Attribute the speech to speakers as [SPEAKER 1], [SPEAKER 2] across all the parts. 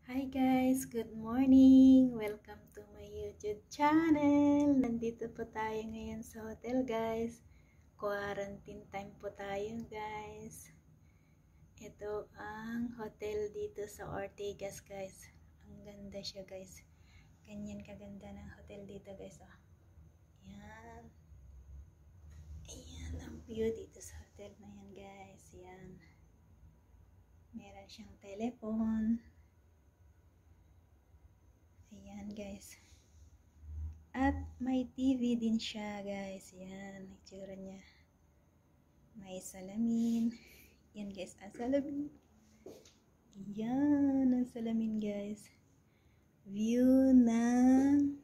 [SPEAKER 1] Hi guys, good morning! Welcome to my YouTube channel. Nandito po tayo ngayon sa hotel guys. Quarantine time po tayo guys. Ito ang hotel dito sa Ortigas guys. Ang ganda siya guys. Ganyan kaganda ng hotel dito guys. Oh. Yan. Ayan ang view dito sa hotel na yan guys. Yan. Meron siyang telephone. Ayan guys. At may TV din siya guys. Yan. Itsura niya. May salamin. Yan guys. Ang salamin. Yan. Ang salamin guys. View ng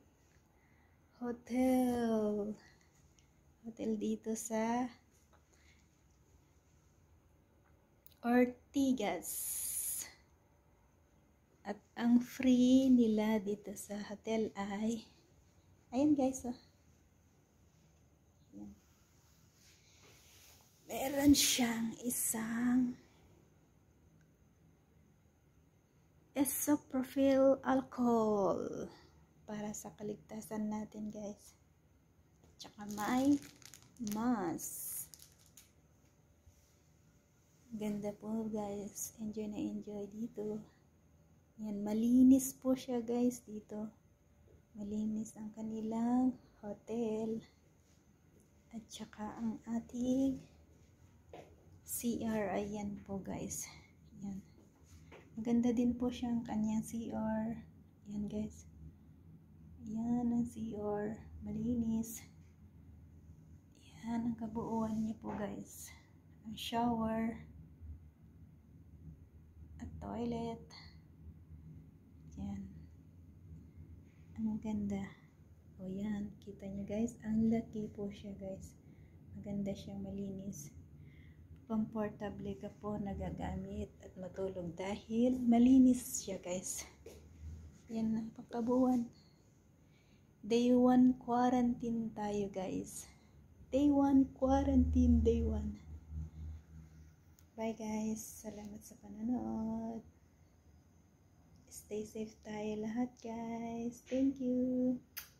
[SPEAKER 1] hotel. Hotel dito sa Ortigas. At ang free nila dito sa hotel ay ayan guys, oh. Ayan. Meron siyang isang isopropyl alcohol para sa kaligtasan natin guys. Tsaka may mask. Ganda po guys. Enjoy na enjoy dito. Yan, malinis po siya guys dito. Malinis ang kanilang hotel. At saka ang ating CR. Ayan po guys. Yan. Maganda din po siyang kanyang CR. Yan guys. Yan ang CR. Malinis. Yan ang kabuuan niya po guys. Ang shower. At toilet. Yan. Ang ganda. O yan. Kita nyo guys. Ang laki po siya guys. Maganda siyang malinis. Comfortable ka po nagagamit at matulog dahil malinis siya guys. Yan ang pagkabuuan. Day 1 quarantine tayo guys. Day 1 quarantine. Day 1. Bye guys. Salamat sa panonood. Stay safe tayo lahat guys. Thank you.